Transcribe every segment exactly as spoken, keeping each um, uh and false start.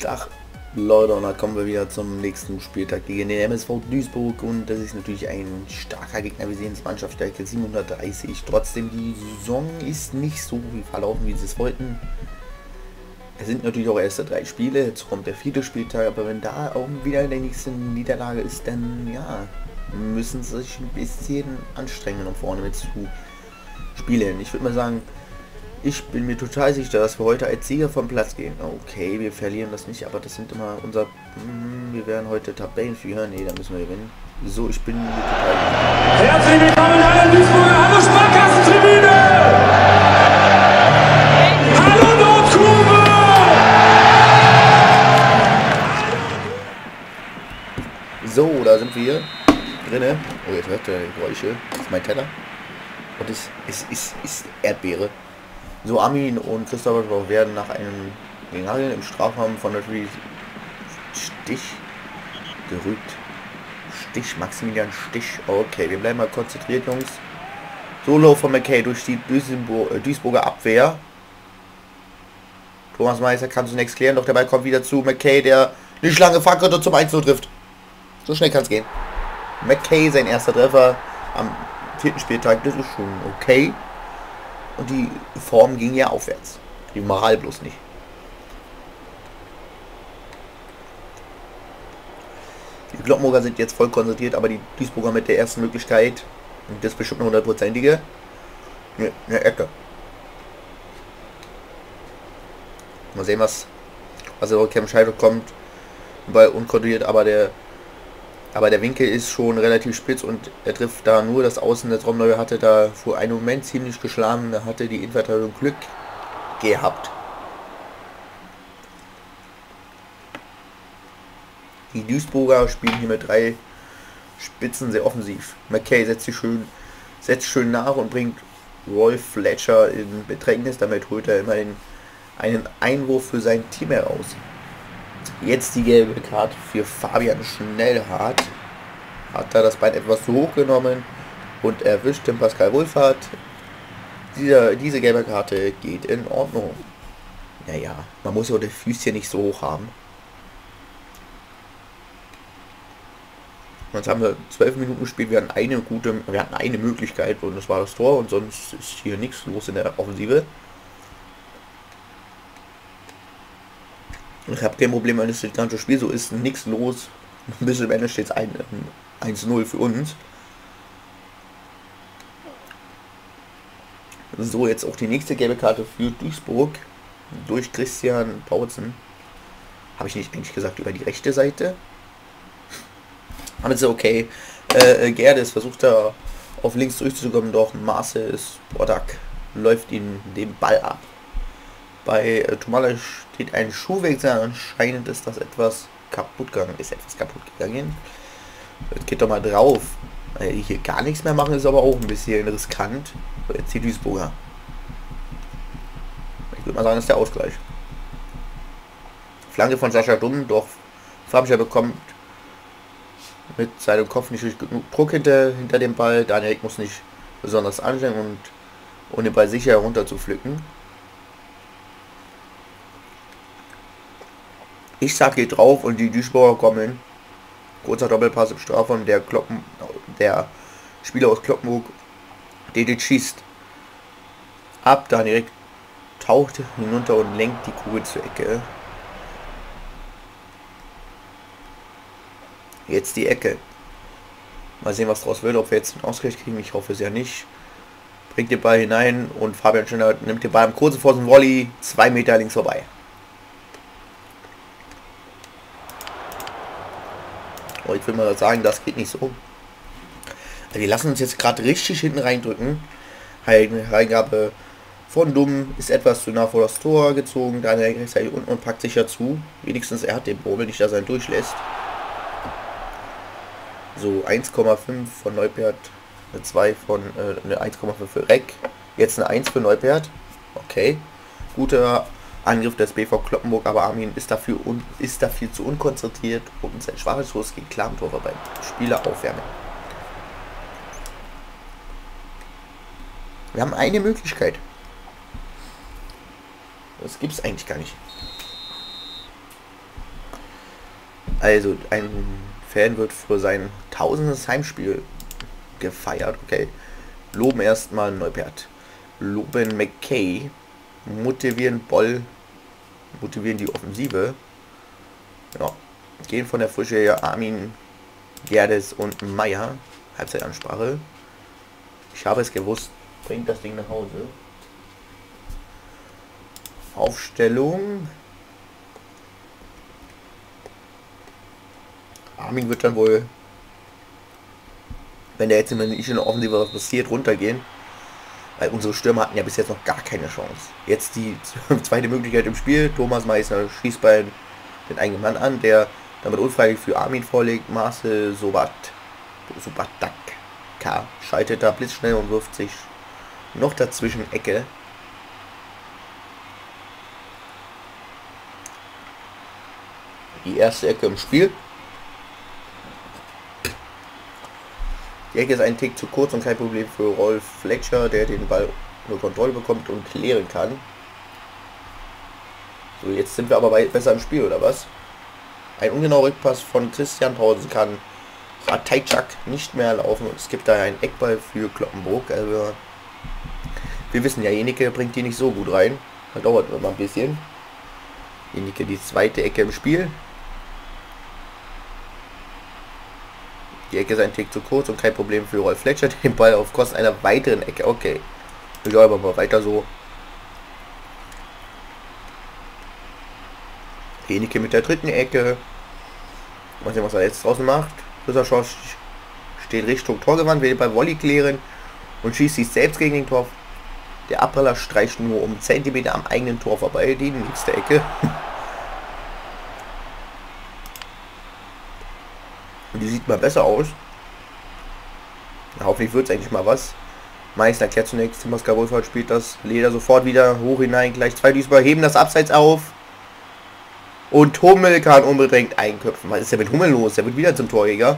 Ach, Leute, und da kommen wir wieder zum nächsten Spieltag gegen den M S V Duisburg und das ist natürlich ein starker Gegner. Wir sehen es, Mannschaftsstärke siebenhundertdreißig. Trotzdem, die Saison ist nicht so wie verlaufen, wie sie es wollten. Es sind natürlich auch erste drei Spiele, jetzt kommt der vierte Spieltag, aber wenn da auch wieder die nächste Niederlage ist, dann ja, müssen sie sich ein bisschen anstrengen, um vorne mit zu spielen. Ich würde mal sagen, ich bin mir total sicher, dass wir heute als Sieger vom Platz gehen. Okay, wir verlieren das nicht, aber das sind immer unser... Wir werden heute Tabellenführer. Nee, da müssen wir gewinnen. So, ich bin mir total sicher. Herzlich willkommen alle Duisburger. Hallo Sparkassentribüne! Hallo Nordkurve! So, da sind wir drinne. Oh, jetzt hört ihr Geräusche. Das ist mein Teller. Und es ist, ist, ist Erdbeere. So, Armin und Christopher werden nach einem General im Strafraum von natürlich Stich gerügt. Stich, Maximilian Stich. Okay, wir bleiben mal konzentriert, Jungs. Solo von McKay durch die Duisburger Abwehr. Thomas Meister kann zunächst klären, doch der Ball kommt wieder zu McKay, der nicht lange fackelt und zum eins null trifft. So schnell kann es gehen. McKay, sein erster Treffer am vierten Spieltag, das ist schon okay. Und die Form ging ja aufwärts. Die Moral bloß nicht. Die Kloppenburger sind jetzt voll konzentriert, aber die Duisburger mit der ersten Möglichkeit, und das ist bestimmt eine hundertprozentige, eine, eine Ecke. Mal sehen, was, was der Cam Scheibe kommt. Ball unkontrolliert, aber der Aber der Winkel ist schon relativ spitz und er trifft da nur das Außen. Der Traumneue hatte da vor einem Moment ziemlich geschlagen. Da hatte die Innenverteidigung Glück gehabt. Die Duisburger spielen hier mit drei Spitzen sehr offensiv. McKay setzt sich schön, setzt schön nach und bringt Rolf Fletcher in Bedrängnis. Damit holt er immerhin einen Einwurf für sein Team heraus. Jetzt die gelbe Karte für Fabian Schnellhardt. Hat da das Bein etwas zu hoch genommen und erwischt den Pascal Wohlfahrt. Diese, diese gelbe Karte geht in Ordnung. Naja, man muss ja auch die Füßchen nicht so hoch haben. Jetzt haben wir zwölf Minuten gespielt, wir hatten eine gute, wir hatten eine Möglichkeit und das war das Tor und sonst ist hier nichts los in der Offensive. Ich habe kein Problem, wenn das ganze Spiel so ist, nichts los. Bis am Ende steht es eins null für uns. So, jetzt auch die nächste gelbe Karte für Duisburg. Durch Christian Pautzen. Habe ich nicht eigentlich gesagt, über die rechte Seite. Aber jetzt okay. Äh, Gerdes versucht da auf links durchzukommen, doch Marcel Spodak läuft ihm den Ball ab. Bei äh, Tomala steht ein Schuhwechsel, anscheinend ist das etwas kaputt gegangen, ist etwas kaputt gegangen. Jetzt geht doch mal drauf. Äh, hier gar nichts mehr machen ist aber auch ein bisschen riskant. So, jetzt die Duisburger. Ich würde mal sagen, das ist der Ausgleich. Flanke von Sascha Dumm, doch Fabscher bekommt mit seinem Kopf nicht genug Druck hinter, hinter dem Ball. Daniel muss nicht besonders anstrengen und um den Ball sicher herunter zu pflücken. Ich sag hier drauf und die Duisburger kommen. Kurzer Doppelpass im Strafraum. Der Kloppen, der Spieler aus Kloppenburg, der schießt ab, dann direkt taucht hinunter und lenkt die Kugel zur Ecke. Jetzt die Ecke. Mal sehen, was draus wird, ob wir jetzt einen Ausgleich kriegen. Ich hoffe es ja nicht. Bringt den Ball hinein und Fabian Schöner nimmt den Ball im kurzen vor dem Volley zwei Meter links vorbei. Oh, ich will mal sagen, das geht nicht so. Wir lassen uns jetzt gerade richtig hinten reindrücken. Reingabe von Dumm ist etwas zu nah vor das Tor gezogen. Dann ist er unten und packt sich ja zu. Wenigstens er hat den Bobel, nicht dass er ihn durchlässt. So, eins Komma fünf von Neupert. Eine zwei von, äh, eine eins Komma fünf für Reck. Jetzt eine eins für Neupert. Okay. Guter Angriff des B V Kloppenburg, aber Armin ist dafür, un, ist dafür zu unkonzentriert und sein schwaches Schuss geht klar am Tor vorbei. Spieler aufwärmen. Wir haben eine Möglichkeit. Das gibt es eigentlich gar nicht. Also ein Fan wird für sein tausendes Heimspiel gefeiert. Okay. Loben erstmal Neupert. Loben McKay. Motivieren Boll. Motivieren die Offensive. Ja. Gehen von der Frische her Armin, Gerdes und Meier. Halbzeitansprache. Ich habe es gewusst. Bringt das Ding nach Hause. Aufstellung. Armin wird dann wohl, wenn der jetzt nicht in der Offensive was passiert, runtergehen. Weil unsere Stürmer hatten ja bis jetzt noch gar keine Chance. Jetzt die zweite Möglichkeit im Spiel. Thomas Meissner schießt bei den eigenen Mann an, der damit unfreiwillig für Armin vorlegt. Marcel Sobat, Sobatak schaltet da blitzschnell und wirft sich noch dazwischen Ecke. Die erste Ecke im Spiel. Die Ecke ist ein Tick zu kurz und kein Problem für Rolf Fletcher, der den Ball unter Kontrolle bekommt und klären kann. So, jetzt sind wir aber besser im Spiel, oder was? Ein ungenauer Rückpass von Christian Pausen kann Ratajczak nicht mehr laufen und es gibt da einen Eckball für Kloppenburg. Also wir wissen ja, Jenicke bringt die nicht so gut rein. Das dauert immer ein bisschen. Jenicke die zweite Ecke im Spiel. Die Ecke ist ein Tick zu kurz und kein Problem für Rolf Fletcher, den Ball auf Kosten einer weiteren Ecke. Okay. Ja, aber mal weiter so. Jenicke mit der dritten Ecke. Mal sehen, was er jetzt draußen macht. Schloss steht Richtung Torgewand, will den Ball Volley klären und schießt sich selbst gegen den Tor. Der Abpraller streicht nur um Zentimeter am eigenen Tor vorbei. Die nächste Ecke. Die sieht mal besser aus. Ja, hoffentlich wird es eigentlich mal was. Meißner klärt zunächst. Timosca Wohlfahrt spielt das Leder sofort wieder hoch hinein. Gleich zwei Duisburger heben das Abseits auf. Und Hummel kann unbedingt einköpfen. Was ist denn mit Hummel los? Der wird wieder zum Torjäger.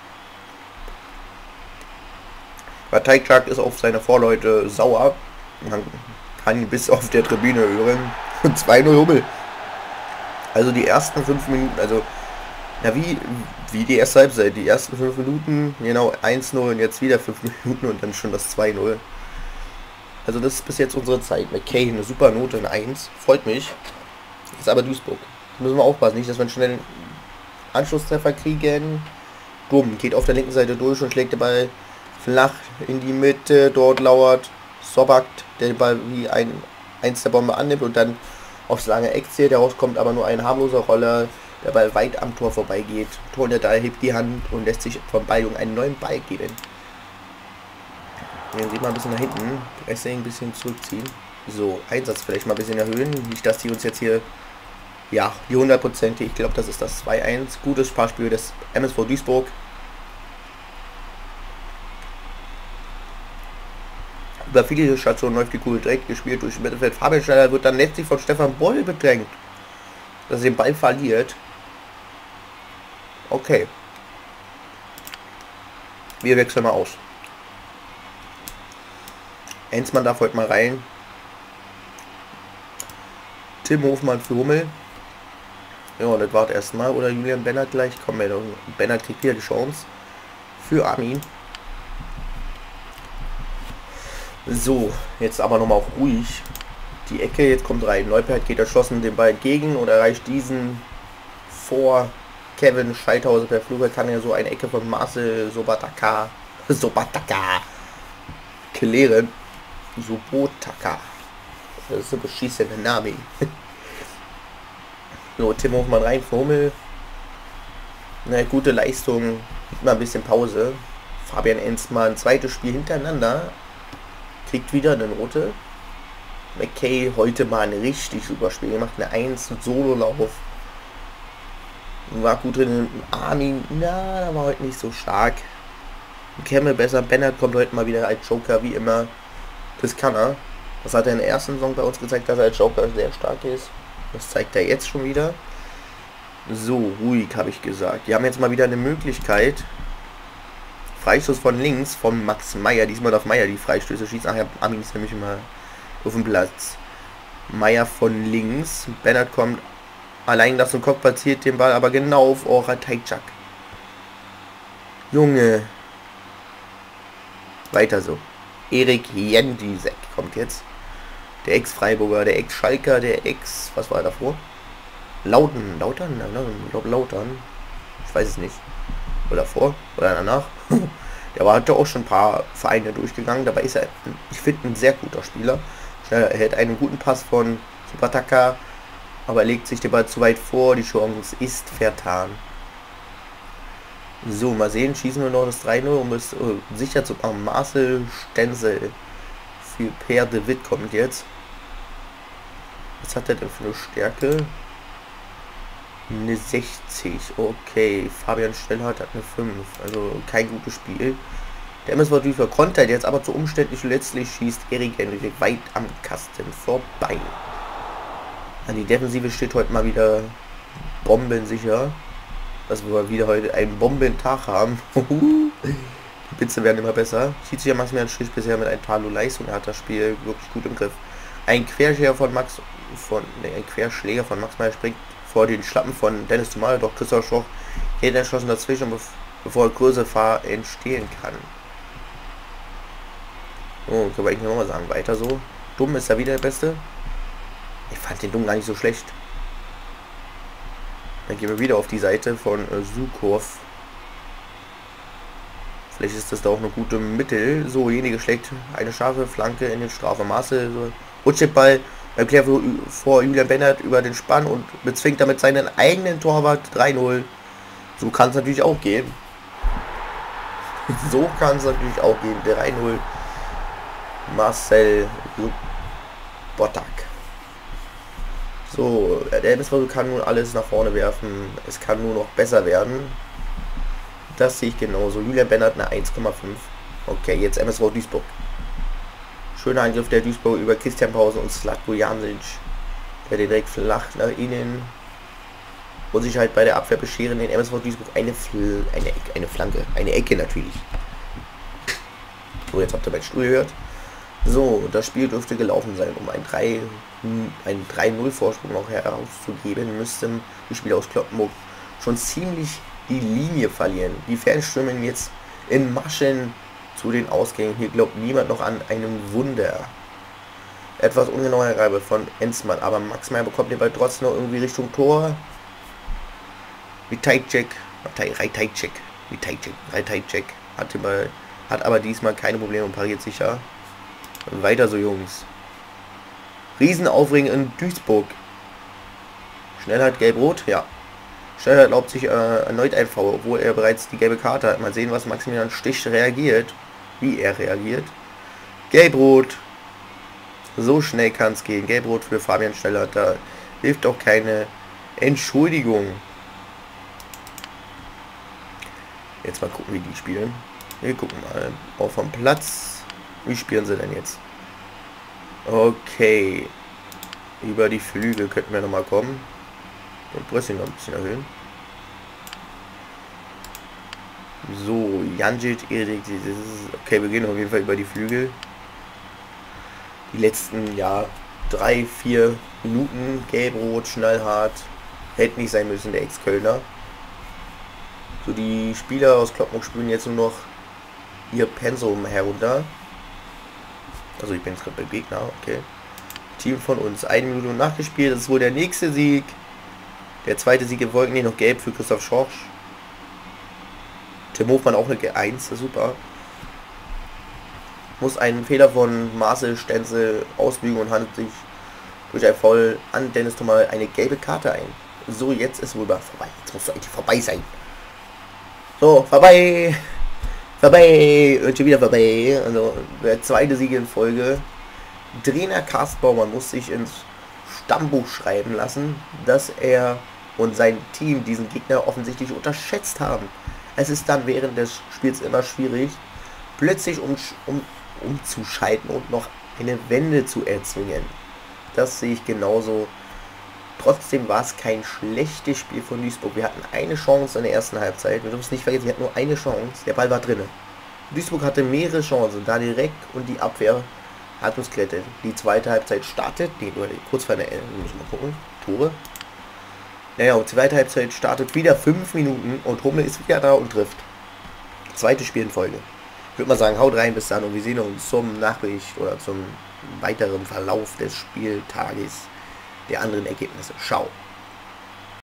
Ratajczak ist auf seine Vorleute sauer. Man kann ihn bis auf der Tribüne hören. zwei null Hummel. Also die ersten fünf Minuten, also ja, wie, wie die erste Halbzeit. Die ersten fünf Minuten, genau eins null und jetzt wieder fünf Minuten und dann schon das zwei null. Also das ist bis jetzt unsere Zeit. McKay eine super Note, eine eins. Freut mich. Ist aber Duisburg. Müssen wir aufpassen, nicht, dass wir einen schnellen Anschlusstreffer kriegen. Dumm, geht auf der linken Seite durch und schlägt den Ball flach in die Mitte. Dort lauert Sobak, der den Ball wie ein eins der Bombe annimmt und dann aufs lange Eck zählt. Daraus kommt aber nur ein harmloser Roller. Der Ball weit am Tor vorbeigeht. Torhüter hebt die Hand und lässt sich von Ballung einen neuen Ball geben. Dann sieht man ein bisschen nach hinten. Pressing ein bisschen zurückziehen. So, Einsatz vielleicht mal ein bisschen erhöhen. Nicht, dass die uns jetzt hier, ja, die hundert Prozent, ich glaube, das ist das zwei eins. Gutes Sparspiel des M S V Duisburg. Über viele Stationen läuft die Kugel direkt gespielt durch Mittelfeld. Fabian Schneider wird dann letztlich von Stefan Boll bedrängt, dass er den Ball verliert. Okay. Wir wechseln mal aus. Enzmann darf heute mal rein. Tim Hofmann für Hummel. Ja, das war's erstmal. Oder Julian Bennert gleich. Komm, Bennert kriegt wieder die Chance. Für Armin. So, jetzt aber nochmal auch ruhig. Die Ecke, jetzt kommt rein. Neupert geht erschlossen den Ball entgegen und erreicht diesen vor Kevin Scheithauser per Flug. Kann ja so eine Ecke von Marcel Sobataka Sobataka klären. Sobotaka. Das ist ein beschießender Name. So, Tim Hofmann rein für Hummel. Eine gute Leistung. Mal ein bisschen Pause. Fabian Enzmann, zweites Spiel hintereinander. Kriegt wieder eine Note. McKay heute mal ein richtig super Spiel gemacht. Eine eins, ein Sololauf. War gut drin. Armin, na, da war heute nicht so stark. Kemmel besser. Bennert kommt heute mal wieder als Joker, wie immer. Das kann er. Das hat er in der ersten Saison bei uns gezeigt, dass er als Joker sehr stark ist. Das zeigt er jetzt schon wieder. So, ruhig habe ich gesagt. Wir haben jetzt mal wieder eine Möglichkeit. Freistoß von links von Max Meyer. Diesmal darf Meyer die Freistöße schießen. Ach ja, Armin ist nämlich immer auf dem Platz. Meyer von links. Bennert kommt Allein das Kopf platziert den Ball aber genau auf Oratajczak. Junge. Weiter so. Erik Jendisek kommt jetzt. Der Ex-Freiburger, der Ex-Schalker, der Ex... Was war davor? Lauten, Lautern? Ich glaube Lautern. Ich weiß es nicht. Oder vor oder danach. Der war hatte auch schon ein paar Vereine durchgegangen. Dabei ist er, ich finde, ein sehr guter Spieler. Er hält einen guten Pass von Supataka, aber er legt sich den Ball zu weit vor. Die Chance ist vertan. So, mal sehen. Schießen wir noch das drei null, um es uh, sicher zu machen. Marcel Stenzel für Per de Witt kommt jetzt. Was hat er denn für eine Stärke? Eine sechzig. Okay, Fabian Stellhardt hat eine fünf. Also kein gutes Spiel. Der M S V Duisburg kontert jetzt aber zu umständlich. Letztlich schießt Erik Jendisek weit am Kasten vorbei. An die Defensive steht heute mal wieder bombensicher. Dass wir wieder heute einen Bombentag haben. Die Blitze werden immer besser. Sieht sich ja Maximilian Strich bisher mit ein paar Leistung. Er hat das Spiel wirklich gut im Griff. Ein Querschläger von Max von ne, ein Querschläger von Max Meyer springt vor den Schlappen von Dennis Thumal, doch Christoph Schoch geht entschlossen dazwischen, bevor größere Gefahr entstehen kann. Oh, können wir eigentlich nochmal sagen, weiter so. Dumm ist ja wieder der Beste. Ich fand den Dumm gar nicht so schlecht. Dann gehen wir wieder auf die Seite von äh, Sukhov. Vielleicht ist das da auch eine gute Mittel. So, jenige schlägt eine scharfe Flanke in den Strafraummaße. So, Rutschball beim Klär vor Julian Bennert über den Spann und bezwingt damit seinen eigenen Torwart drei null. So kann es natürlich auch gehen. So kann es natürlich auch gehen. drei null. Marcel Botak. So, der M S V kann nun alles nach vorne werfen. Es kann nur noch besser werden. Das sehe ich genauso. Julian Bennert eine eins Komma fünf. Okay, jetzt M S V Duisburg. Schöner Angriff der Duisburg über Christian Pause und Slatko Janic, der direkt flach nach innen. Muss sich halt bei der Abwehr bescheren. Den M S V Duisburg eine, Fl eine, eine Flanke, eine Ecke natürlich. So, jetzt habt ihr mein Stuhl gehört. So, das Spiel dürfte gelaufen sein, um ein drei null Vorsprung noch herauszugeben, müssten die Spieler aus Kloppenburg schon ziemlich die Linie verlieren. Die Fans stürmen jetzt in Maschen zu den Ausgängen. Hier glaubt niemand noch an einem Wunder. Etwas ungenauer Reibe von Enzmann, aber Max Meyer bekommt den Ball trotzdem noch irgendwie Richtung Tor. Vitajcek, Vitajcek, Vitajcek, Vitajcek hat den Ball, hat aber diesmal keine Probleme und pariert sicher. Weiter so, Jungs. Riesenaufregung in Duisburg. Schnellheit gelb-rot, ja. Schnellheit erlaubt sich äh, erneut ein Foul, obwohl er bereits die gelbe Karte hat. Mal sehen, was Maximilian Stich reagiert. Wie er reagiert. Gelb-rot. So schnell kann es gehen. Gelb-rot für Fabian Schnellhardt. Da hilft auch keine Entschuldigung. Jetzt mal gucken, wie die spielen. Wir gucken mal. Auch vom Platz. Wie spielen sie denn jetzt? Okay. Über die Flügel könnten wir nochmal kommen. Und Pressing noch ein bisschen erhöhen. So, Janjic, Erik, okay, wir gehen auf jeden Fall über die Flügel. Die letzten, ja, drei, vier Minuten, gelb-rot, Schnellhardt, hätte nicht sein müssen, der Ex-Kölner. So, die Spieler aus Kloppenburg spielen jetzt nur noch ihr Pensum herunter. Also ich bin jetzt gerade beim Gegner, okay. Team von uns, eine Minute nachgespielt, das ist wohl der nächste Sieg. Der zweite Sieg im Wolken, noch gelb für Christoph Schorsch. Tim Hofmann auch eine eins, super. Muss einen Fehler von Marcel Stenzel ausbügen und handelt sich durch ein Foul an Dennis Thumal eine gelbe Karte ein. So, jetzt ist wohl vorbei. Jetzt muss eigentlich vorbei sein. So, vorbei. Vorbei. Und schon wieder vorbei. Also, der zweite Sieg in Folge. Trainer Carsten Baumann muss sich ins Stammbuch schreiben lassen, dass er und sein Team diesen Gegner offensichtlich unterschätzt haben. Es ist dann während des Spiels immer schwierig, plötzlich um, um, umzuschalten und noch eine Wende zu erzwingen. Das sehe ich genauso. Trotzdem war es kein schlechtes Spiel von Duisburg. Wir hatten eine Chance in der ersten Halbzeit. Wir dürfen es nicht vergessen, wir hatten nur eine Chance. Der Ball war drin. Duisburg hatte mehrere Chancen, da direkt, und die Abwehr hat uns gerettet. Die zweite Halbzeit startet. Nee, nur kurz vor der Ende. Müssen wir gucken. Tore. Naja, und zweite Halbzeit startet wieder fünf Minuten und Hummel ist wieder da und trifft. Zweites Spiel in Folge. Ich würde mal sagen, haut rein bis dann und wir sehen uns zum Nachbericht oder zum weiteren Verlauf des Spieltages der anderen Ergebnisse. Ciao.